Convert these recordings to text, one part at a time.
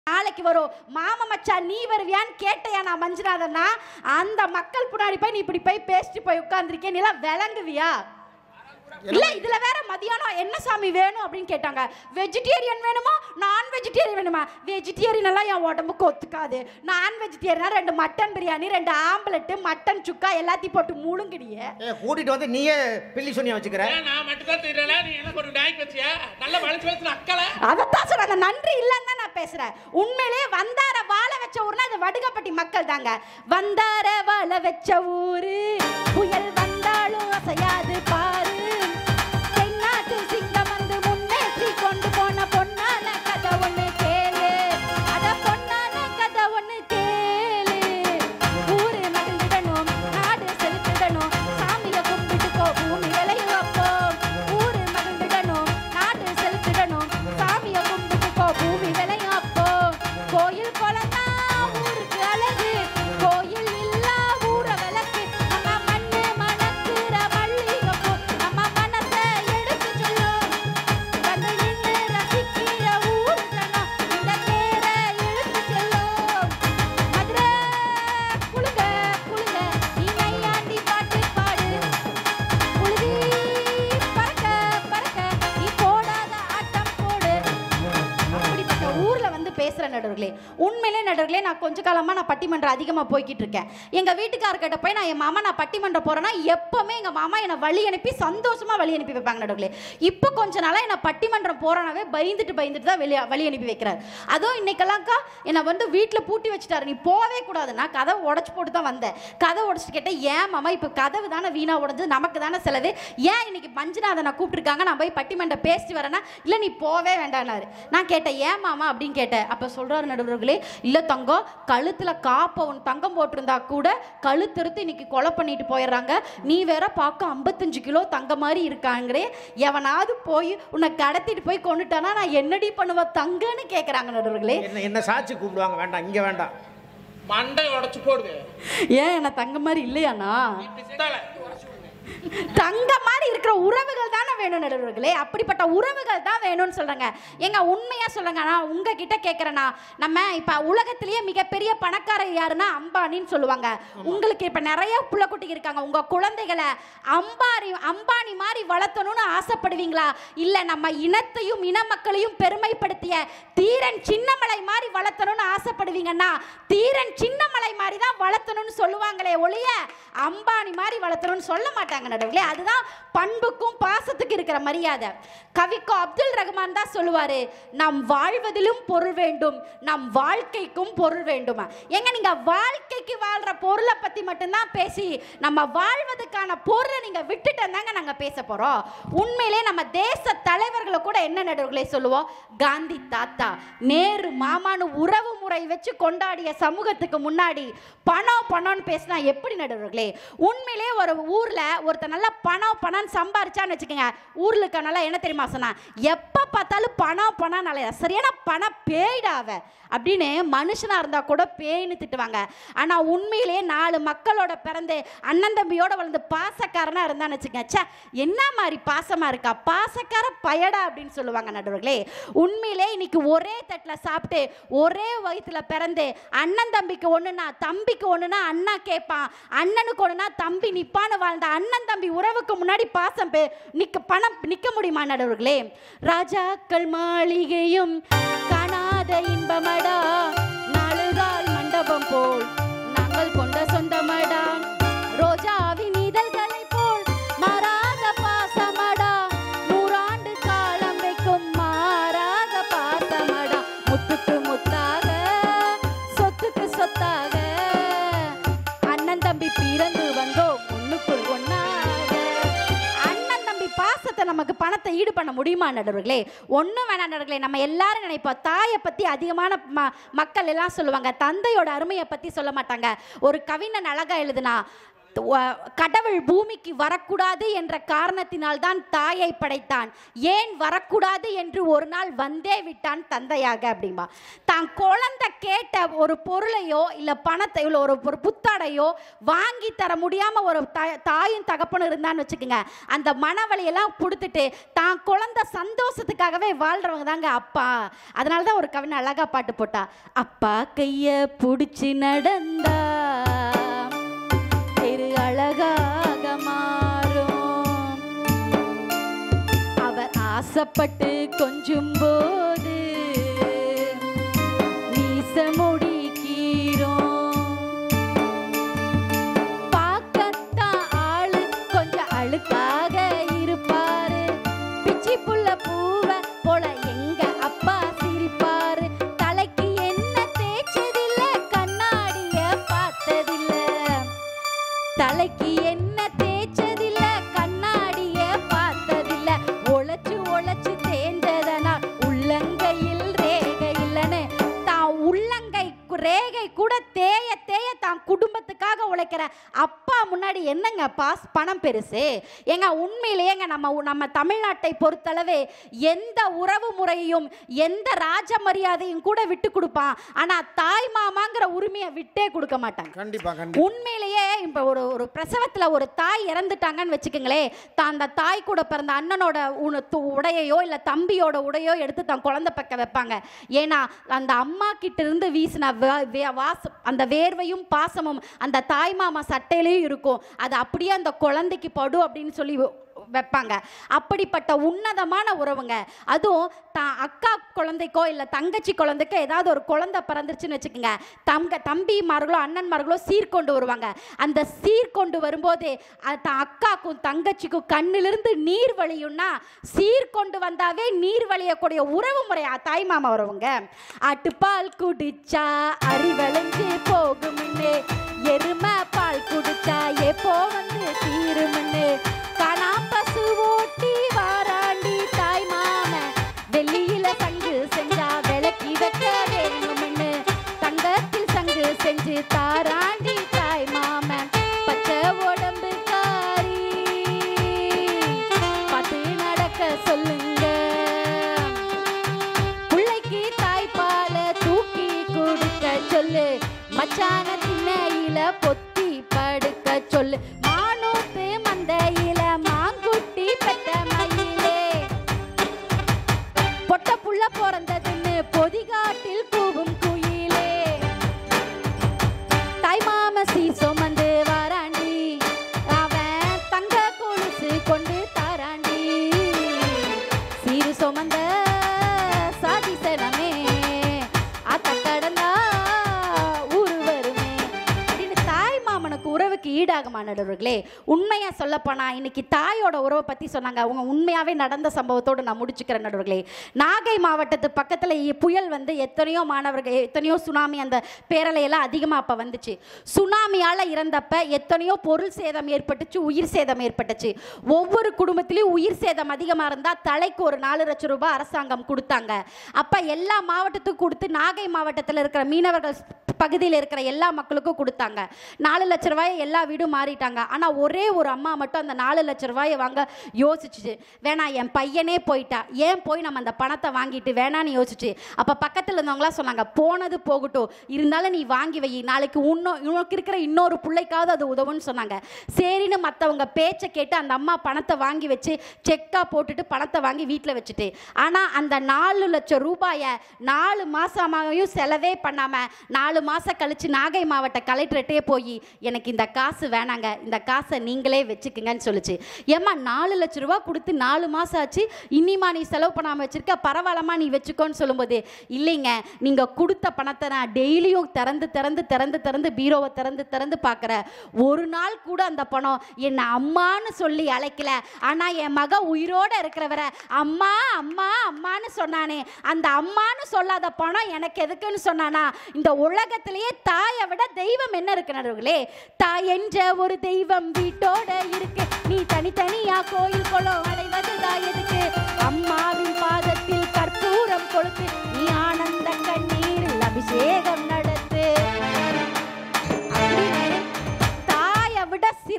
நாளைக்கு வரும் மாமா மச்சான் நீ வருவியான்னு கேட்டையா நான் மஞ்சுநாதன்னா அந்த மக்கள் முன்னாடி போய் நீ இப்படி போய் பேசிட்டு போய் உட்கார்ந்துருக்கேன், நீ எல்லாம் விளங்குவியா? இல்ல இதுல வேற மதியானம் என்ன சாமி வேணும் அப்படின்னு கேட்டாங்க. வெஜிடேரியன் வேணுமா நான் வெஜிடேரியன் வேணுமா? வெஜிடேரியன் எல்லாம் என் உடம்புக்கு ஒத்துக்காது. நான் வெஜிடேரியனா 2 mutton biryani 2 omelette mutton chukka எல்லாத்தையும் போட்டு முழுங்கிடியே. கூட்டிட்டு வந்து நீயே பில்லி சொன்னியா வச்சுக்கிற? நான் மட்டும் தான் தெரியல, நீ எனக்கு ஒரு நாய்க்கு வச்சியா? நல்ல வளைச்சு வச்சு அக்கல. அதத்தான் சொல்றாங்க, நன்றி இல்லன்னு தான் நான் பேசுறேன். உண்மையிலே வந்தார வாழ வச்ச ஊர்னா அது வடுகப்பட்டி மக்கள் தாங்க. வந்தார வாழ வச்ச ஊரு புயல் வந்தாலும் அசையாது பாரு. தென்னாட்டு சிங்கம் வந்து முன்னேற்றி கொண்டு போன பொன்னான கதை ஒண்ணு கேளு. அத பொன்னான கதை ஒண்ணு கேளு. ஊரு மகிழ்ந்திடணும், நாடு செலுத்திடணும், சாமிய கும்பிட்டு போ பூமி விளையும் அப்போ. ஊரு மகிழ்ந்திடணும், நாடு செலுத்திடணும், சாமிய கும்பிட்டு போ பூமி விளையும் அப்போ. கோயில் குளம்னா ஊருக்கு அழகு, கோயில் இல்லா ஊர விளக்கு. நம்ம மண்ணு மணக்குற மல்லிகைப்பூ நம்ம மனசை எடுத்து சொல்லும். வந்து நின்று ரசிக்கிற ஊரு ஜனம் இந்த தேரை இழுத்து செல்லும். மதுரை குளுங்க குளுங்க நீ நையாண்டி பாட்டு பாடு. புழுதி பறக்க பறக்க நீ போடாத ஆட்டம் போடு. அப்படிப்பட்ட ஊர்ல வந்து பேசுற நடுவர்களே, உண்மையிலே நடுவர்களே, நான் கொஞ்ச காலமா நான் பட்டிமன்றம் அதிகமா போய்கிட்டு இருக்கேன். எங்க வீட்டுக்காரர்கிட்ட போய் நான் என் மாமா நான் பட்டிமன்றம் போறேன்னா எப்பவுமே எங்க மாமா என்னை வழி அனுப்பி சந்தோஷமா வழி அனுப்பி வைப்பாங்க நடுவர்களே. இப்போ கொஞ்ச நாளா என்ன பட்டிமன்றம் போறனாவே பயந்துட்டு தான் வழி அனுப்பி வைக்கிறார். அதுவும் இன்னைக்கெல்லாம்க்கா என்னை வந்து வீட்டில் பூட்டி வச்சுட்டாரு, நீ போவே கூடாது. நான் கதவை உடச்சு போட்டு தான் வந்தேன். கதை உடச்சிட்டு கேட்டேன், ஏன் மாமா இப்போ கதவு தானே வீணா உடஞ்சது, நமக்கு தானே செலவு, ஏன் இன்னைக்கு மஞ்சுநாதனை கூப்பிட்டுருக்காங்க நான் போய் பட்டிமன்றம் பேசிட்டு வரேன்னா இல்லை நீ போவே வேண்டானாரு. நான் கேட்டேன் ஏன் மாமா அப்படின்னு கேட்டேன். அப்போ சொல்றாரு நடுவர்களே, இல்லை தங்கம் கழுத்தில் காப்பவன் தங்கம் போட்டிருந்தா கூட கழுத்தறுத்து இன்னைக்கு கொலை பண்ணிட்டு போயிடுறாங்க, நீ வேற பார்க்க 55 கிலோ தங்க மாதிரி இருக்காங்கிறே, எவனாவது போய் உன்னை கடத்திட்டு போய் கொண்டுட்டானா நான் என்னடி பண்ணுவேன் தங்கன்னு கேட்குறாங்க நடுவர்களே. என்ன சாட்சி கூப்பிடுவாங்க? வேண்டாம், இங்கே வேண்டாம், மண்டை உடச்சு போடுது. ஏன் என்ன தங்க மாதிரி இல்லையாண்ணா? தங்க மாதிரி இருக்கிற உறவுகள் தானே வேணும் நடுவர்களே. அப்படிப்பட்ட உறவுகள் தான் வேணும்னு சொல்றாங்க. எங்க உண்மையா சொல்றாங்க. நான் உங்ககிட்ட கேட்கறேன்னா, நம்ம இப்ப உலகத்திலேயே மிகப்பெரிய பணக்காரர் யாருன்னா அம்பானின்னு சொல்லுவாங்க. உங்களுக்கு இப்ப நிறைய புள்ளக்குட்டிங்க இருக்காங்க. உங்க குழந்தைகளை அம்பானி மாதிரி வளர்த்தணும்னு ஆசைப்படுவீங்களா? இல்ல நம்ம இனத்தையும் இன மக்களையும் பெருமைப்படுத்திய தீரன் சின்னமலை மாதிரி வளர்த்தணும்னு ஆசைப்படுவீங்கன்னா தீரன் சின்னமலை மாதிரி தான் வளர்த்தணும்னு சொல்லுவாங்களே ஒழிய அம்பானி மாதிரி வளர்த்தணும்னு சொல்ல மாட்டாங்க நடுவர்களே. அதுதான் பண்புக்கும் பாசத்துக்கு இருக்கிற மரியாதை. கவிக்கோ அப்துல் ரஹ்மான் தான் சொல்லுவாரு, நம் வாழ்வதிலும் பொருள் வேண்டும், நம் வாழ்க்கைக்கும் பொருள் வேண்டுமா. எங்க நீங்க வாழ்க்கைக்கு வாழ்ற பொருளை பத்தி மட்டும்தான் பேசி நம்ம வாழ்வதற்கான பொருளை நீங்க விட்டுட்டு தாங்க நாங்க பேச போறோம். உண்மையிலே நம்ம தேச தலைவர்களை கூட என்ன நடுவர்களே சொல்லுவோம், காந்தி தாத்தா நேரு மாமான்னு உறவு முறை வச்சு கொண்டாடிய சமூகத்துக்கு முன்னாடி பணம்னு பேசினா எப்படி நடுவர்களே? உண்மையிலே ஒரு ஊர்ல ஒருத்தர் நல்லா பணம் சம்பாரிச்சான்னு வச்சுக்கோங்க, ஊர்ல இருக்க நல்லா என்ன தெரியுமா சொன்னா, எப்ப பார்த்தாலும் பணம் நல்ல சரியான பண பேய்டாவ அப்படின்னு மனுஷனா இருந்தா கூட பேய்னு திட்டுவாங்க. ஆனா உண்மையிலே 4 மக்களோட பிறந்து அண்ணன் தம்பியோட வளர்ந்து பாசக்காரனா இருந்தான்னு வச்சுக்கோங்க, சே என்ன மாதிரி பாசமா இருக்கா, பாசக்கார பயடா அப்படின்னு சொல்லுவாங்க நடுவர்களே. உண்மையிலே இன்னைக்கு ஒரே தட்டுல சாப்பிட்டு ஒரே வயிற்றுல பிறந்து அண்ணன் தம்பிக்கு ஒண்ணுனா தம்பிக்கு ஒண்ணுனா அண்ணா கேட்பான், அண்ணனுக்கு ஒண்ணுனா தம்பி நிப்பான்னு வாழ்ந்த அண்ணன் தம்பி உறவுக்கு முன்னாடி பாசம் பணம் நிக்க முடியுமா நடுவர்களே? ராஜாக்கள் மாளிகையும் காணாத இன்பமடா, நாளுகால் மண்டபம் போல் நாங்கள் கொண்ட சொந்தமடா, ரோஜாவின் இதழ்களை போல் மாறாத பாசமடா, 100 ஆண்டு காலம் வைக்கும் மாறாத பாசமடா, முத்துக்கு முத்தாக சொத்துக்கு சொத்தாக அண்ணன் தம்பி பிறந்து வந்தோம் ஒண்ணுக்குள் ஒண்ணாக. அண்ணன் தம்பி பாசத்தை நமக்கு பணத்தை ஈடு பண்ண முடியுமா நடுவர்களே? ஒன்றும் வேணாம் நடுவர்களே. நம்ம எல்லாரும் நினைப்போம் தாயை பற்றி அதிகமான மக்கள் எல்லாம் சொல்லுவாங்க, தந்தையோட அருமையை பற்றி சொல்ல மாட்டாங்க. ஒரு கவிஞன் அழகா எழுதுனா, கடவுள் பூமிக்கு வரக்கூடாது என்ற காரணத்தினால் தான் தாயை படைத்தான். ஏன் வரக்கூடாது என்று ஒரு நாள் வந்தே விட்டான் தந்தையாக அப்படின்பா. தான் குழந்தை கேட்ட ஒரு பொருளையோ இல்லை பணத்தை இல்லை ஒரு புத்தாடையோ வாங்கி தர முடியாமல் ஒரு தாயும் தகப்பனும் இருந்தான்னு வச்சுக்கோங்க, அந்த மனவழியெல்லாம் கொடுத்துட்டு தான் குழந்தை சந்தோஷத்துக்காகவே வாழ்றவங்க தாங்க அப்பா. அதனால தான் ஒரு கவிஞன் அழகா பாட்டு போட்டா, அப்பா கைய பிடிச்சி நடந்தா அழகாக மாறும், அவர் ஆசைப்பட்டு கொஞ்சும் போது மீச முடிக்கிறோம், பார்க்கத்தான் ஆளு கொஞ்சம் அழுக்காக இருப்பாரு, பிச்சி புள்ள பூவை போல எங்க அப்பா சிரிப்பாரு, தலைக்கு என்ன தேய்ச்சதில்ல கண்ணாடிய பார்த்ததில்ல, தலைக்கு என்ன தேய்ச்சதில்ல கண்ணாடிய பார்த்ததில்ல, உழைச்சு உழைச்சு தேய்ந்ததனா உள்ளங்கையில் ரேகை இல்லைன்னு தான் உள்ளங்கை ரேகை கூட தேய தேய தான் குடும்பத்துக்காக உழைக்கிற அப்பா முன்னாடி என்னங்க பணம் பெருசு? ஏங்க உண்மையிலேயேங்க நம்ம தமிழ்நாட்டை பொறுத்தளவு எந்த உறவு முறையும் எந்த ராஜ மரியாதையும் கூட விட்டு கொடுப்பான், ஆனா தாய் மாமாங்கிற உரிமையை விட்டே கொடுக்க மாட்டாங்க. கண்டிப்பா. உண்மையிலேயே இப்ப ஒரு பிரசவத்துல ஒரு தாய் இறந்துட்டாங்கன்னு வச்சுக்கோங்களே, தான் அந்த தாய் கூட பிறந்த அண்ணனோட உடையோ இல்ல தம்பியோட உடையோ எடுத்து தான் குழந்தை பக்க வைப்பாங்க. ஏன்னா அந்த அம்மா கிட்ட இருந்து வீசின அந்த வேர்வையும் பாசமும் அந்த தாய் மாமா சட்டையிலையும் இருக்கும், அது அப்படியே அந்த குழந்தைக்கு படும் அப்படின்னு சொல்லி வைப்பாங்க. அப்படிப்பட்ட உன்னதமான உறவுங்க. அதுவும் அக்கா குழந்தைக்கோ இல்லை தங்கச்சி குழந்தைக்கோ ஏதாவது ஒரு குழந்தை பிறந்துருச்சுன்னு வச்சுக்கோங்க, தம்பிமார்களோ அண்ணன்மார்களோ சீர்கொண்டு வருவாங்க. அந்த சீர்கொண்டு வரும்போது அக்காக்கும் தங்கச்சிக்கும் கண்ணிலிருந்து நீர் வழியும்னா, சீர்கொண்டு வந்தாவே நீர் வழியக்கூடிய உறவு முறை தாய் மாமா வருவாங்க. ஆட்டுப்பால் குடிச்சா அறிவளைஞ்சு போகும்னு, எருமை பால் குடிச்சா எப்போ வந்து தீரும்னு, பசு ஓட்டி வாராண்டி தாய் மாம, வெள்ளியில சங்கு செஞ்சா விளக்கி வைக்க வேணும்னு, தங்கத்தில் சங்கு செஞ்சு தாராண்டி தாய் மாம, பச்சை உடம்பு காரி பார்த்து நடக்க சொல்லுங்க, பிள்ளைக்கு தாய்ப்பால தூக்கி கொடுக்க சொல்லு, மச்சான திண்ணையில பொத்தி படுக்க சொல்லு, மானூத்து மந்தையில மாங்குட்டி பெத்த மயிலே, பொட்ட புள்ள பிறந்ததுன்னு பொதிகாட்டில் கூவும் குயிலே, தாய்மாம சீர் சுமந்து வாராண்டி, அவன் தங்க கொலுசு கொண்டு தாராண்டி, சீர் சுமந்த சாதி சனமே அத்த கடந்தா ஊரு வருமே அப்படின்னு தாய் மாமனுக்கு உறவுக்கு ஈடாகுமா நடுவர்களே? உண்மையா சொல்லப்போனா இன்னைக்கு தாயோட உறவை பத்தி சொன்னாங்க. அவங்க உண்மையாவே நடந்த சம்பவத்தோடு நான் முடிச்சுக்கிறேன் நடுவர்களே. நாகை மாவட்டத்து பக்கத்துல புயல் வந்து எத்தனையோ மாணவர்கள் எத்தனையோ சுனாமி அந்த பேரலையெல்லாம் அதிகமா அப்ப வந்துச்சு. சுனாமியால இறந்தப்ப எத்தனையோ பொருள் சேதம் ஏற்பட்டுச்சு, உயிர் சேதம் ஏற்பட்டுச்சு. ஒவ்வொரு குடும்பத்திலையும் உயிர் சேதம் அதிகமா இருந்தா தலைக்கு ஒரு 4 லட்சம் ரூபாய் அரசாங்கம் கொடுத்தாங்க. அப்ப எல்லா மாவட்டத்துக்கும் கொடுத்து நாகை மாவட்டத்தில் இருக்கிற மீனவர்கள் பகுதியில் இருக்கிற எல்லா மக்களுக்கும் கொடுத்தாங்க. 4 லட்சம் ரூபாயை எல்லா வீடும் மாறிட்டாங்க. ஆனால் ஒரே ஒரு அம்மா மட்டும் அந்த 4 லட்சம் ரூபாயை வாங்க யோசிச்சுச்சு. வேணாம், என் பையனே போயிட்டா, ஏன் போய் நம்ம அந்த பணத்தை வாங்கிட்டு வேணான்னு யோசிச்சு. அப்போ பக்கத்தில் இருந்தவங்களாம் சொன்னாங்க, போனது போகட்டும், இருந்தாலும் நீ வாங்கி வை, நாளைக்கு உனக்கு இருக்கிற இன்னொரு பிள்ளைக்காவது அது உதவுன்னு சொன்னாங்க. சரின்னு மற்றவங்க பேச்சை கேட்டு அந்த அம்மா பணத்தை வாங்கி வச்சு செக்காக போட்டுட்டு பணத்தை வாங்கி வீட்டில் வச்சுட்டு, ஆனால் அந்த 4 லட்சம் ரூபாயை 4 மாதமாகவும் செலவே பண்ணாமல் 4 மாதம் கழித்து நாகை மாவட்ட கலெக்டர்கிட்டே போய் எனக்கு இந்த காசு வேணாங்க, இந்த காசை நீங்களே வச்சுக்குங்கன்னு சொல்லிச்சு. ஏம்மா 4 லட்சம் ரூபா கொடுத்து 4 மாதம் ஆச்சு, இனிமா நீ செலவு பண்ணாமல் வச்சுருக்க, பரவாயில்லம்மா நீ வச்சுக்கோன்னு சொல்லும்போது, இல்லைங்க நீங்கள் கொடுத்த பணத்தை நான் டெய்லியும் திறந்து திறந்து திறந்து திறந்து பீரோவை திறந்து திறந்து பார்க்குறேன், ஒரு நாள் கூட அந்த பணம் என்னை அம்மான்னு சொல்லி அழைக்கல, ஆனால் என் மக உயிரோடு இருக்கிறவரை அம்மா அம்மா அம்மான்னு சொன்னானே, அந்த அம்மான்னு சொல்லாத பணம் எனக்கு எதுக்குன்னு சொன்னானா? இந்த உலகத்திலேயே தாயை விட தெய்வம் என்ன இருக்கு நடுவுகளே? தாய் என்ற ஒரு தெய்வம் வீட்டோட இருக்கு, நீ தனித்தனியா கோயில் குளம் அடைவதுதான் எதுக்கு? அம்மாவின் பாதத்தில் கற்பூரம் கொளுத்து, நீ ஆனந்த கண்ணீரில் அபிஷேகம் நடத்து. தாயை விட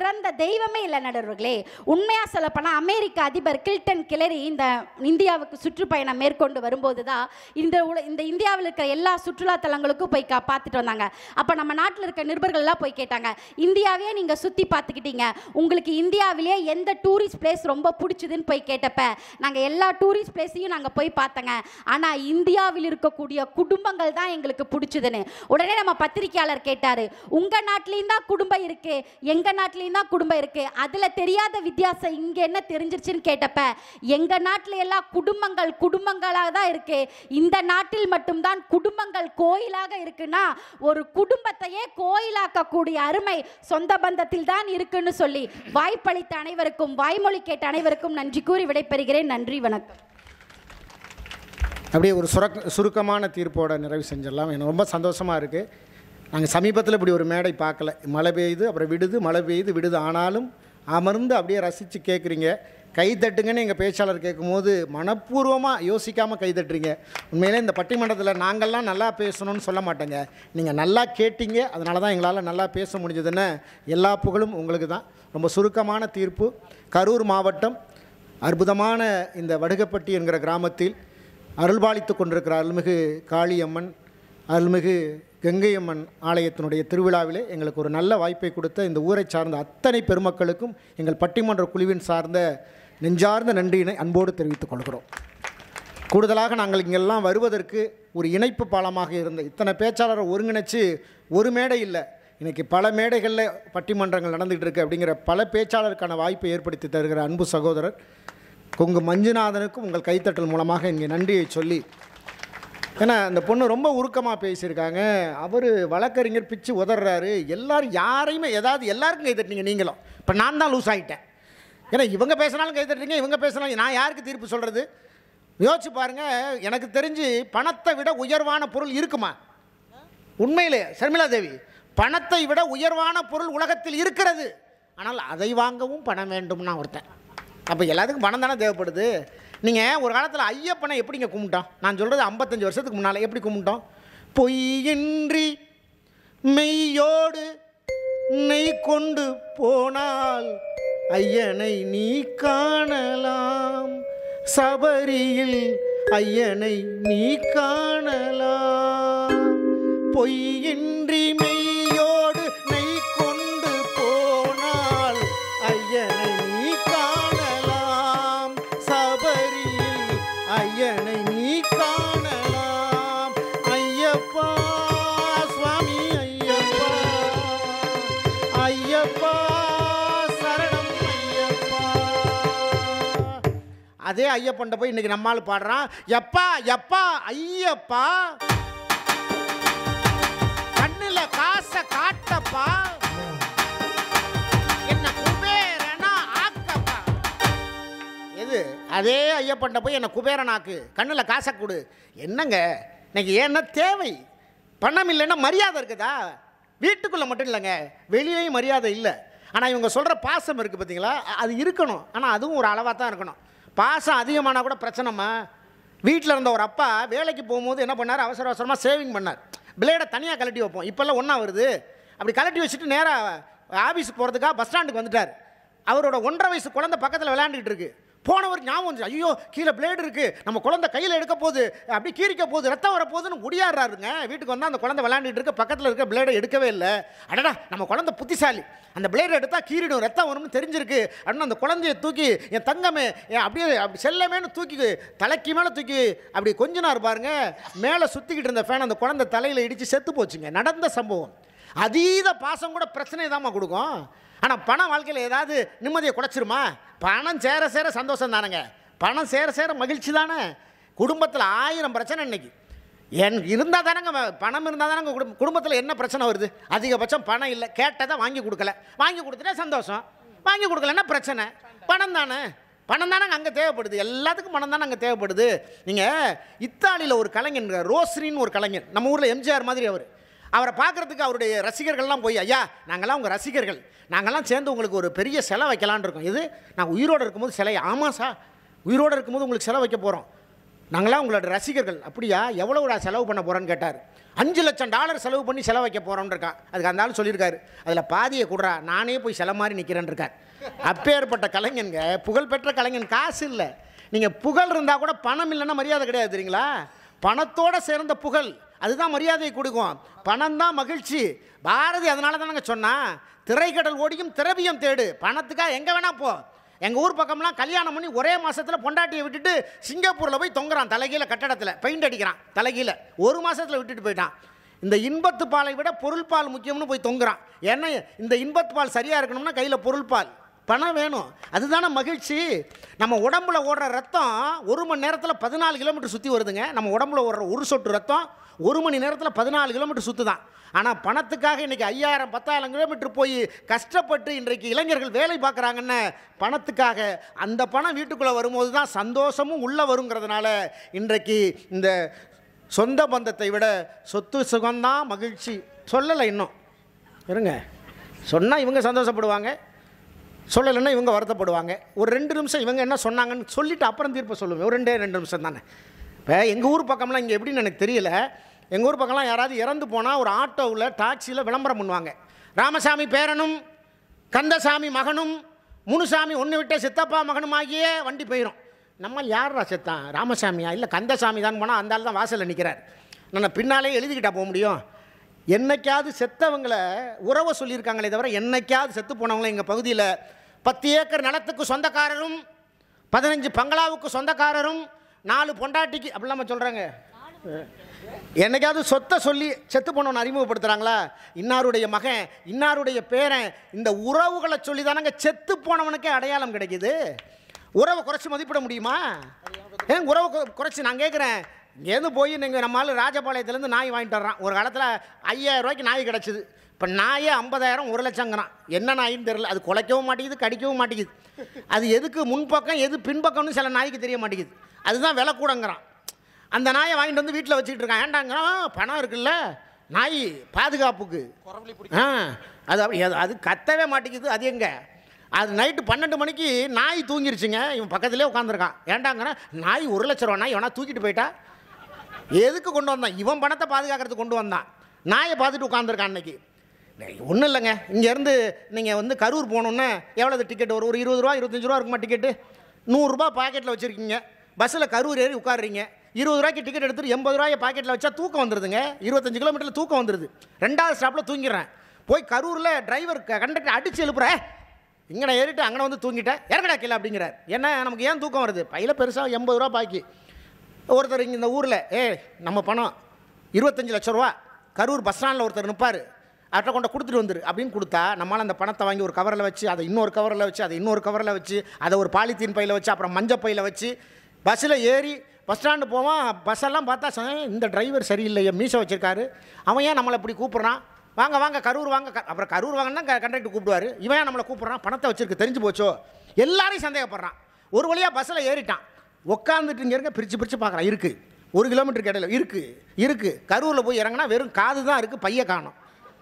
தெய்வமே இல்லை நடுவர்களே. உண்மையாக சொல்லப்போனால் அமெரிக்க அதிபர் கில்டன் கிளரி இந்த இந்தியாவுக்கு சுற்றுப்பயணம் மேற்கொண்டு வரும்போது தான் இந்த இந்தியாவில் இருக்கிற எல்லா சுற்றுலா தலங்களுக்கும் போய் பார்த்துட்டு வந்தாங்க. அப்போ நம்ம நாட்டில் இருக்க நிருபர்கள்லாம் போய் கேட்டாங்க, இந்தியாவே நீங்கள் சுற்றி பார்த்துக்கிட்டீங்க, உங்களுக்கு இந்தியாவிலேயே எந்த டூரிஸ்ட் பிளேஸ் ரொம்ப பிடிச்சதுன்னு போய் கேட்டப்ப நாங்கள் எல்லா டூரிஸ்ட் பிளேஸையும் நாங்கள் போய் பார்த்தோங்க, ஆனால் இந்தியாவில் இருக்கக்கூடிய குடும்பங்கள் தான் எங்களுக்கு பிடிச்சதுன்னு. உடனே நம்ம பத்திரிகையாளர் கேட்டார், உங்கள் நாட்டிலையும் தான் குடும்பம் இருக்கு, எங்கள் நாட்டிலையும் தான் குடும்பம் இருக்கு, அதில் தெரியாத வித்தியாசம் இங்கே என்ன தெரிஞ்சிருச்சுன்னு கேட்டப்ப எங்கள் நாட்டில் எல்லாம் குடும்பங்களாக தான் இருக்கு, இந்த நாட்டில் மட்டும்தான் குடும்பங்கள் கோயிலாக இருக்குன்னா ஒரு குடும்பத்தையே கோயிலாக்கக்கூடிய அருமை சொந்த பந்தத்தில் தான் இருக்குன்னு சொல்லி வாய்ப்பளித்த அனைவருக்கும் வாய்மொழி கேட்ட அனைவருக்கும் நன்றி கூறி விடைபெறுகிறேன். நன்றி, வணக்கம். அப்படியே ஒரு சுருக்கமான தீர்ப்போட நிறைவு செஞ்சிடலாம். எனக்கு ரொம்ப சந்தோஷமாக இருக்குது. நாங்கள் சமீபத்தில் இப்படி ஒரு மேடை பார்க்கல. மழை பெய்யுது, அப்புறம் விடுது, மழை பெய்யுது, விடுது, ஆனாலும் அமர்ந்து அப்படியே ரசித்து கேட்குறீங்க. கை தட்டுங்கன்னு எங்கள் பேச்சாளர் கேட்கும்போது மனப்பூர்வமாக யோசிக்காமல் கை தட்டுறீங்க. உண்மையிலே இந்த பட்டிமன்றத்தில் நாங்கள்லாம் நல்லா பேசணும்னு சொல்ல மாட்டேங்க, நீங்கள் நல்லா கேட்டீங்க, அதனால தான் எங்களால் நல்லா பேச முடிஞ்சதுன்னு. எல்லா புகழும் உங்களுக்கு தான். ரொம்ப சுருக்கமான தீர்ப்பு. கரூர் மாவட்டம் அற்புதமான இந்த வடுகப்பட்டி என்கிற கிராமத்தில் அருள்பாலித்து கொண்டிருக்கிற அருள்மிகு காளியம்மன், அருள்மிகு கங்கையம்மன் ஆலயத்தினுடைய திருவிழாவிலே எங்களுக்கு ஒரு நல்ல வாய்ப்பை கொடுத்த இந்த ஊரை சார்ந்த அத்தனை பெருமக்களுக்கும் எங்கள் பட்டிமன்ற குழுவின் சார்ந்த நெஞ்சார்ந்த நன்றியினை அன்போடு தெரிவித்துக் கொள்கிறோம். கூடுதலாக நாங்கள் இங்கெல்லாம் வருவதற்கு ஒரு இணைப்பு பாலமாக இருந்த இத்தனை பேச்சாளரை ஒருங்கிணைச்சு ஒரு மேடை இல்லை, இன்றைக்கி பல மேடைகளில் பட்டிமன்றங்கள் நடந்துகிட்டு இருக்குது அப்படிங்கிற பல பேச்சாளருக்கான வாய்ப்பை ஏற்படுத்தி தருகிற அன்பு சகோதரர் கொங்கு மஞ்சுநாதனுக்கும் உங்கள் கைத்தட்டல் மூலமாக இங்கே நன்றியை சொல்லி, ஏன்னா அந்த பொண்ணு ரொம்ப உருக்கமாக பேசியிருக்காங்க. அவர் வழக்கறிஞர் பிச்சு உதறாரு, எல்லாரும் யாரையுமே எல்லாருக்கும் கை தட்டினீங்க. நீங்களும் இப்போ நான் தான் லூஸ் ஆகிட்டேன். ஏன்னா இவங்க பேசினாலும் கை தட்டுறீங்க, இவங்க பேசினாலும் நான் யாருக்கு தீர்ப்பு சொல்கிறது? யோசிச்சு பாருங்கள். எனக்கு தெரிஞ்சு பணத்தை விட உயர்வான பொருள் இருக்குமா? உண்மையிலே சர்மிளா தேவி, பணத்தை விட உயர்வான பொருள் உலகத்தில் இருக்கிறது. ஆனால் அதை வாங்கவும் பணம் வேண்டும்னா ஒருத்தன். அப்போ எல்லாத்துக்கும் பணம் தானே தேவைப்படுது. நீங்கள் ஒரு காலத்தில் ஐயப்பனை எப்படிங்க கும்பிட்டோம்? நான் சொல்கிறது 55 வருஷத்துக்கு முன்னால் எப்படி கும்பிட்டோம்? பொய்யின்றி மெய்யோடு நெய் கொண்டு போனால் ஐயனை நீ காணலாம், சபரியில் ஐயனை நீ காணலாம். பொய்யின்றி மெய்யோடு நெய் கொண்டு போனால் ஐயனை நீ காணலாம், சபரியில் ஐயனை நீ காணலாம். ஐயப்பா சுவாமி ஐயப்பா, ஐயப்பா சரணம் ஐயப்பா. அதே ஐயப்பன்ட்ட போய் இன்னைக்கு நம்மால் பாடுறான், எப்பா எப்பா ஐயப்பா கண்ணுல காசை காட்டப்பா, என்ன குபேரனா ஆக்கப்பா. எது அதே ஐயப்பன்ட்ட போய் என்ன குபேரனாக்கு, கண்ணில் காசை கொடு. என்னங்க இன்னைக்கு ஏன்னா தேவை? பணம் இல்லைன்னா மரியாதை இருக்குதா? வீட்டுக்குள்ளே மட்டும் இல்லைங்க, வெளியிலையும் மரியாதை இல்லை. ஆனால் இவங்க சொல்கிற பாசம் இருக்குது பார்த்தீங்களா, அது இருக்கணும். ஆனால் அதுவும் ஒரு அளவாக தான் இருக்கணும். பாசம் அதிகமானால் கூட பிரச்சனைமா. வீட்டில் இருந்த ஒரு அப்பா வேலைக்கு போகும்போது என்ன பண்ணார், அவசர அவசரமாக சேவிங் பண்ணார். பிளேடை தனியாக கழட்டி வைப்போம், இப்போல்லாம் ஒன்றா வருது. அப்படி கழட்டி வச்சுட்டு நேராக ஆஃபீஸுக்கு போகிறதுக்காக பஸ் ஸ்டாண்டுக்கு வந்துட்டார். அவரோட 1.5 வயசு குழந்தை பக்கத்தில் விளையாண்டுக்கிட்டு இருக்கு. போனவர் ஞாபகம் வந்துச்சு, ஐயோ கீழே பிளேடு இருக்குது, நம்ம குழந்தை கையில் எடுக்க போகுது, அப்படி கீரிக்க போகுது, ரத்தம் வர போகுதுன்னு குடியாடுறாருங்க. வீட்டுக்கு வந்தால் அந்த குழந்தை விளையாண்டுட்டு இருக்க, பக்கத்தில் இருக்க பிளேடை எடுக்கவே இல்லை. அடடா நம்ம குழந்தை புத்திசாலி, அந்த பிளேடை எடுத்தால் கீரிடும், ரத்தம் வரும்னு தெரிஞ்சிருக்கு அப்படின்னு அந்த குழந்தையை தூக்கி என் தங்கமே அப்படியே அப்படி செல்லமேனு தூக்கி தலைக்கு மேலே தூக்கி அப்படி கொஞ்ச நேரம் பாருங்க, மேலே சுற்றிக்கிட்டு இருந்த ஃபேன் அந்த குழந்தை தலையில் இடித்து செத்து போச்சுங்க. நடந்த சம்பவம். அதீத பாசம் கூட பிரச்சனை தாம்மா கொடுக்கும். ஆனால் பணம் வாழ்க்கையில் ஏதாவது நிம்மதியை குறைச்சிருமா? பணம் சேர சேர சந்தோஷம் தானேங்க, பணம் சேர சேர மகிழ்ச்சி தானே. குடும்பத்தில் 1000 பிரச்சனை இன்னைக்கு இருந்தால் தானேங்க, பணம் இருந்தால் தானேங்க குடும்பத்தில் என்ன பிரச்சனை வருது? அதிகபட்சம் பணம் இல்லை, கேட்டதை வாங்கி கொடுக்கல, வாங்கி கொடுத்துட்டா சந்தோஷம், வாங்கி கொடுக்கலன்னா பிரச்சனை. பணம் தானே, பணம் தானேங்க அங்கே தேவைப்படுது, எல்லாத்துக்கும் பணம் தானே அங்கே தேவைப்படுது. நீங்கள் இத்தாலியில் ஒரு கலைஞர் ரோஸ்ரின்னு ஒரு கலைஞர், நம்ம ஊரில் எம்ஜிஆர் மாதிரி அவரை பார்க்குறதுக்கு அவருடைய ரசிகர்கள்லாம் போய், ஐயா நாங்கள்லாம் உங்கள் ரசிகர்கள், நாங்கள்லாம் சேர்ந்து உங்களுக்கு ஒரு பெரிய சிலை வைக்கலான் இருக்கோம். இது நாங்கள் உயிரோடு இருக்கும்போது சிலை? ஆமாம் சார், உயிரோடு இருக்கும்போது உங்களுக்கு சிலை வைக்க போகிறோம், நாங்களாம் உங்களோட ரசிகர்கள். அப்படியா, எவ்வளோ செலவு பண்ண போகிறேன்னு கேட்டார். $5,00,000 செலவு பண்ணி செலவு வைக்க போகிறோன்னு இருக்கான். அதுக்கு அந்த ஆள் சொல்லியிருக்காரு, அதில் பாதியை கொடுறா, நானே போய் செல மாதிரி நிற்கிறேன்னு இருக்கார். அப்பேற்பட்ட கலைஞனுங்க, புகழ்பெற்ற கலைஞன். காசு இல்லை, நீங்கள் புகழ் இருந்தால் கூட பணம் இல்லைன்னா மரியாதை கிடையாது தெரியுங்களா? பணத்தோடு சேர்ந்த புகழ் அதுதான் மரியாதையை கொடுக்கும். பணம் தான் மகிழ்ச்சி. பாரதி அதனால தான் நாங்கள் சொன்னால், திரைக்கடல் ஓடியும் திரவியம் தேடு, பணத்துக்காக எங்கே வேணா போ. எங்கள் ஊர் பக்கம்லாம் கல்யாணம் பண்ணி ஒரே மாதத்தில் பொண்டாட்டியை விட்டுட்டு சிங்கப்பூரில் போய் தொங்குறான், தலைகீழ கட்டடத்தில் பெயிண்ட் அடிக்கிறான், தலைகீழ 1 மாதத்தில் விட்டுட்டு போயிட்டான். இந்த இன்பத்து பாலை விட பொருள் பால் முக்கியம்னு போய் தொங்குறான். ஏன்னா இந்த இன்பத்து பால் சரியாக இருக்கணும்னா கையில் பொருள் பால், பணம் வேணும். அதுதானே மகிழ்ச்சி. நம்ம உடம்புல ஓடுற ரத்தம் 1 மணி நேரத்தில் 14 கிலோமீட்டர் சுற்றி வருதுங்க. நம்ம உடம்புல ஓடுற ஒரு சொட்டு ரத்தம் 1 மணி நேரத்தில் 14 கிலோமீட்டர் சுற்று தான். ஆனால் பணத்துக்காக இன்றைக்கி 5000 10,000 கிலோமீட்டர் போய் கஷ்டப்பட்டு இன்றைக்கு இளைஞர்கள் வேலை பார்க்குறாங்கன்னு பணத்துக்காக. அந்த பணம் வீட்டுக்குள்ளே வரும்போது தான் சந்தோஷமும் உள்ளே வருங்கிறதுனால இன்றைக்கு இந்த சொந்த பந்தத்தை விட சொத்து சுகம்தான் மகிழ்ச்சி. சொல்லலை இன்னும், இருங்க, சொன்னால் இவங்க சந்தோஷப்படுவாங்க, சொல்லலைன்னா இவங்க வருத்தப்படுவாங்க. ஒரு 2 நிமிஷம் இவங்க என்ன சொன்னாங்கன்னு சொல்லிவிட்டு அப்புறம் தீர்ப்பை சொல்லுவேன். ஒரு 2 நிமிஷம் தானே. இப்போ எங்கள் ஊர் பக்கம்லாம் இங்கே எப்படின்னு எனக்கு தெரியல. எங்கள் ஊர் பக்கம்லாம் யாராவது இறந்து போனால் ஒரு ஆட்டோவில் டாக்ஸியில் விளம்பரம் பண்ணுவாங்க. ராமசாமி பேரனும் கந்தசாமி மகனும் முனுசாமி ஒன்று விட்ட சித்தப்பா மகனுமாகியே வண்டி போயிடும். நம்ம யாரா செத்தான், ராமசாமியா இல்லை கந்தசாமி தான் போனால் அந்த ஆள் தான் வாசலில் நிற்கிறார். நான் பின்னாலே எழுதிக்கிட்டா போக முடியும். என்னைக்காவது செத்தவங்களை உறவை சொல்லியிருக்காங்களே தவிர என்னைக்காவது செத்து போனவங்களே எங்கள் பகுதியில் 10 ஏக்கர் நிலத்துக்கு சொந்தக்காரரும் 15 பங்களாவுக்கு சொந்தக்காரரும் 4 பொண்டாட்டிக்கு அப்படிலாம சொல்கிறாங்க. என்னைக்காவது சொத்தை சொல்லி செத்து போனவனை அறிமுகப்படுத்துகிறாங்களா? இன்னாருடைய மகன், இன்னாருடைய பேரன், இந்த உறவுகளை சொல்லி தானங்க செத்து போனவனுக்கே அடையாளம் கிடைக்குது. உறவை குறைச்சி மதிப்பிட முடியுமா? ஏன் உறவை குறைச்சி? நான் கேட்குறேன், இங்கேருந்து போய் நீங்கள் நம்மளால் ராஜபாளையத்துலேருந்து நாய் வாங்கிட்டு வர்றான். ஒரு காலத்தில் 5000 ரூபாய்க்கு நாய் கிடச்சிது. இப்போ நாயே 50,000 1,00,000ங்கிறான். என்ன நாயின்னு தெரியல. அது குலைக்கவும் மாட்டேங்குது, கடிக்கவும் மாட்டேங்குது. அது எதுக்கு முன்பக்கம் எது பின்பக்கம்னு சில நாய்க்கு தெரிய மாட்டேங்குது. அதுதான் விலை கூடங்கிறான். அந்த நாயை வாங்கிட்டு வந்து வீட்டில் வச்சுக்கிட்டு இருக்கான். ஏண்டாங்கிறான், பணம் இருக்குல்ல, நாய் பாதுகாப்புக்கு. அது அப்படி அது கத்தவே மாட்டேங்குது. அது எங்கே? அது நைட்டு 12 மணிக்கு நாய் தூங்கிருச்சுங்க. இவன் பக்கத்துலேயே உட்காந்துருக்கான். ஏண்டாங்கிறான், நாய் 1,00,000 ரூபா நாய் எவனா தூக்கிட்டு போயிட்டா? எதுக்கு கொண்டு வந்தான்? இவன் பணத்தை பாதுகாக்கிறதுக்கு கொண்டு வந்தான். நாயை பார்த்துட்டு உட்காந்துருக்கான். அன்னைக்கு ஒன்றும் இல்லைங்க, இங்கேருந்து நீங்கள் வந்து கரூர் போகணுன்னு எவ்வளோ டிக்கெட் வரும்? ஒரு 20 ரூபா 25 ரூபா இருக்குமா டிக்கெட்டு? 100 ரூபா பாக்கெட்டில் வச்சுருக்கீங்க. பஸ்ஸில் கரூர் ஏறி உட்காடுறீங்க. 20 ரூபாய்க்கு டிக்கெட் எடுத்துட்டு 80 ரூபாயை பாக்கெட்டில் வச்சா தூக்கம் வந்துடுதுங்க. 25 கிலோமீட்டரில் தூக்கம் வந்துடுது. 2வது ஸ்டாப்பில் தூங்கிடுறேன். போய் கரூரில் டிரைவர் கண்டக்டர் அடித்து எழுப்புறேன், இங்கே ஏறிட்டு அங்கே வந்து தூங்கிட்டேன், இறங்கடா கீழே அப்படிங்கிறார். என்ன நமக்கு ஏன் தூக்கம் வருது? பையில் பெருசாக 80 ரூபா பாக்கி. ஒருத்தர் இங்கே இந்த ஊரில் நம்ம பணம் 25 லட்சம் ரூபா, கரூர் பஸ் ஸ்டாண்டில் ஒருத்தர் நிற்பார், அவர்கிட்ட கொண்டு கொடுத்துட்டு வந்துரு அப்படின்னு கொடுத்தா நம்மளால் அந்த பணத்தை வாங்கி ஒரு கவரில் வச்சு, அதை இன்னொரு கவரில் வச்சு, அதை இன்னொரு கவரில் வச்சு, அதை ஒரு பாலித்தீன் பையில் வச்சு, அப்புறம் மஞ்சள் பையில் வச்சு பஸ்ஸில் ஏறி பஸ் ஸ்டாண்டு போவான். பஸ்ஸெல்லாம் பார்த்தா இந்த டிரைவர் சரியில்லையே, மீசை வச்சுருக்காரு, அவன் ஏன் நம்மளை இப்படி கூப்பிட்றான், வாங்க வாங்க கரூர் வாங்க. அப்புறம் கரூர் வாங்கன்னா கண்டக்டர் கூப்பிடுவார், இவன் ஏன் நம்மளை கூப்பிட்றான், பணத்தை வச்சுருக்கு தெரிஞ்சு போச்சோ, எல்லாரையும் சந்தேகப்படுறான். ஒரு வழியாக பஸ்ஸில் ஏறிட்டான். உட்காந்துட்டு இங்கே இருக்க பிரித்து பார்க்குறான். இருக்குது 1 கிலோமீட்டருக்கு இடையில இருக்குது. கரூரில் போய் இறங்கினா வெறும் காது தான் இருக்குது, பைய காணும்.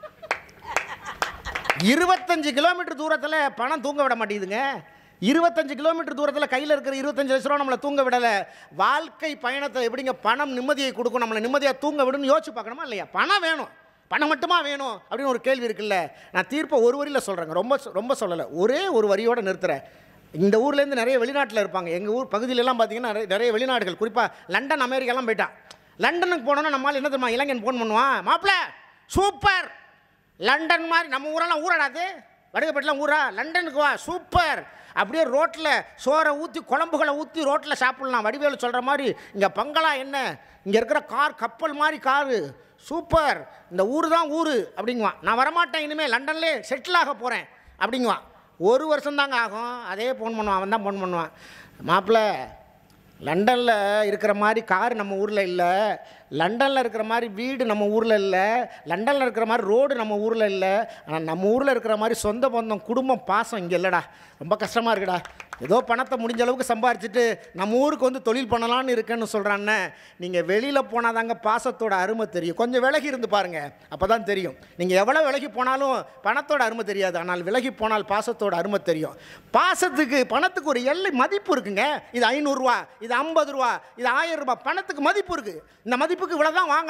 25 கிலோமீட்டர் தூரத்தில் பணம் தூங்க விட மாட்டேங்குதுங்க. 25 கிலோமீட்டர் தூரத்தில் கையில் இருக்கிற 25 லட்ச ரூபா நம்மளை தூங்க விடலை. வாழ்க்கை பயணத்தை எப்படிங்க பணம் நிம்மதியை கொடுக்கும், நம்மளை நிம்மதியாக தூங்க விடுன்னு யோசிச்சு பார்க்கணுமா இல்லையா? பணம் வேணும், பணம் மட்டுமா வேணும் அப்படின்னு ஒரு கேள்வி இருக்குல்ல. நான் தீர்ப்பை ஒரு வரியில் சொல்கிறேங்க, ரொம்ப சொல்லலை, ஒரே ஒரு வரியோடு நிறுத்துகிறேன். இந்த ஊர்லேருந்து நிறைய வெளிநாட்டில் இருப்பாங்க. எங்கள் ஊர் பகுதியிலலாம் பார்த்தீங்கன்னா நிறைய வெளிநாடுகள், குறிப்பாக லண்டன் அமெரிக்காலாம் போயிட்டான். லண்டனுக்கு போனோன்னா நம்மளால் என்ன தெரியுமா, இளைஞன் ஃபோன் பண்ணுவான், மாப்பிள்ள சூப்பர், லண்டன் மாதிரி நம்ம ஊரெல்லாம் ஊராடாது, வடுகப்பட்டிலாம் ஊரா, லண்டனுக்கு வா சூப்பர், அப்படியே ரோட்டில் சோறை ஊற்றி குழம்புகளை ஊற்றி ரோட்டில் சாப்பிட்லாம். வடிவேலு சொல்கிற மாதிரி இங்கே பங்களா என்ன, இங்கே இருக்கிற கார் கப்பல் மாதிரி காரு, சூப்பர், இந்த ஊர் தான் ஊர் அப்படிங்குவான். நான் வரமாட்டேன், இனிமேல் லண்டன்லேயே செட்டில் ஆக போகிறேன் அப்படிங்குவான். 1 வருஷம் தாங்க ஆகும், அதே ஃபோன் பண்ணுவான், அவன் தான் ஃபோன் பண்ணுவான், மாப்பிள்ள லண்டனில் இருக்கிற மாதிரி கார் நம்ம ஊரில் இல்லை, லண்டனில் இருக்கிற மாதிரி வீடு நம்ம ஊரில் இல்லை, லண்டனில் இருக்கிற மாதிரி ரோடு நம்ம ஊரில் இல்லை, ஆனால் நம்ம ஊரில் இருக்கிற மாதிரி சொந்த பந்தம் குடும்பம் பாசம் இங்கே இல்லைடா, ரொம்ப கஷ்டமாக இருக்குடா, ஏதோ பணத்தை முடிஞ்ச அளவுக்கு சம்பாரிச்சிட்டு நம்ம ஊருக்கு வந்து தொழில் பண்ணலான்னு இருக்கேன்னு சொல்கிறான்னு. நீங்கள் வெளியில் போனால் தாங்க பாசத்தோட அருமை தெரியும். கொஞ்சம் விலகி இருந்து பாருங்கள், அப்போ தான் தெரியும். நீங்கள் எவ்வளோ விலகி போனாலும் பணத்தோட அருமை தெரியாது, ஆனால் விலகி போனால் பாசத்தோட அருமை தெரியும். பாசத்துக்கு பணத்துக்கு ஒரு எல்லை மதிப்பு இருக்குங்க. இது 500 ரூபா, இது 50 ரூபா, இது 1000 ரூபா, பணத்துக்கு மதிப்பு இருக்குது. இந்த மதிப்புக்கு இவ்வளோ தான் வாங்கலாம்.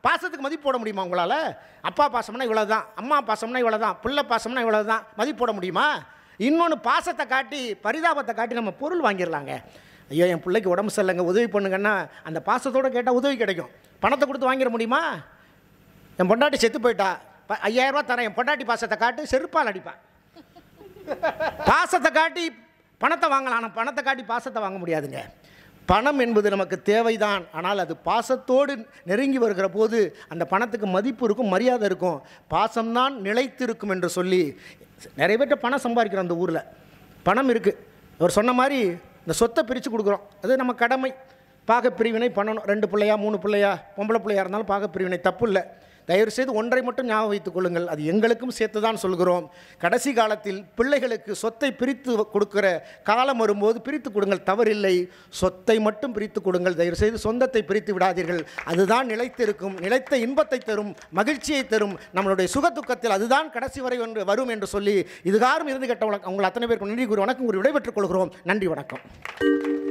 பாசத்துக்கு மதிப்பு போட முடியுமா உங்களால்? அப்பா பாசம்னா இவ்வளோ தான், அம்மா பாசம்னா இவ்வளோ தான், பிள்ளை பாசம்னா இவ்வளோ தான், மதிப்பு போட முடியுமா? இன்னொன்று, பாசத்தை காட்டி பரிதாபத்தை காட்டி நம்ம பொருள் வாங்கிடலாங்க. ஐயோ என் பிள்ளைக்கு உடம்பு சரியில்லைங்க உதவி பண்ணுங்கன்னா அந்த பாசத்தோடு கேட்டால் உதவி கிடைக்கும். பணத்தை கொடுத்து வாங்கிட முடியுமா? என் பொண்டாட்டி செத்து போயிட்டா, 5000 ரூபா தரேன், என் பொண்டாட்டி பாசத்தை காட்டு, செருப்பால் அடிப்பேன். பாசத்தை காட்டி பணத்தை வாங்கலாம், ஆனால் பணத்தை காட்டி பாசத்தை வாங்க முடியாதுங்க. பணம் என்பது நமக்கு தேவைதான், ஆனால் அது பாசத்தோடு நெருங்கி வருகிற போது அந்த பணத்துக்கு மதிப்பு இருக்கும், மரியாதை இருக்கும், பாசம்தான் நிலைத்திருக்கும் என்று சொல்லி நிறைய பேர்ட்ட பணம் சம்பாதிக்கிறோம். அந்த ஊரில் பணம் இருக்குது. அவர் சொன்ன மாதிரி இந்த சொத்தை பிரித்து கொடுக்குறோம், அது நம்ம கடமை. பாகப்பிரிவினை பண்ணணும். 2 பிள்ளையா 3 பிள்ளையா பொம்பளை பிள்ளையாக இருந்தாலும் பாகப்பிரிவினை தப்பு இல்லை. தயவுசெய்து ஒன்றை மட்டும் ஞாபகம் வைத்துக் கொள்ளுங்கள், அது எங்களுக்கும் சேர்த்து தான் சொல்கிறோம். கடைசி காலத்தில் பிள்ளைகளுக்கு சொத்தை பிரித்து கொடுக்கிற காலம் வரும்போது பிரித்து கொடுங்கள், தவறில்லை. சொத்தை மட்டும் பிரித்து கொடுங்கள், தயவுசெய்து சொந்தத்தை பிரித்து விடாதீர்கள். அதுதான் நிலைத்திருக்கும், நிலைத்த இன்பத்தை தரும், மகிழ்ச்சியை தரும். நம்மளுடைய சுகதுக்கத்தில் அதுதான் கடைசி வரை வரும் என்று சொல்லி இதுகாரும் இருந்து கேட்ட உங்கள் அத்தனை பேருக்கு நன்றி கூறி வணக்கம் கூறி விடைபெற்றுக் கொள்கிறோம். நன்றி, வணக்கம்.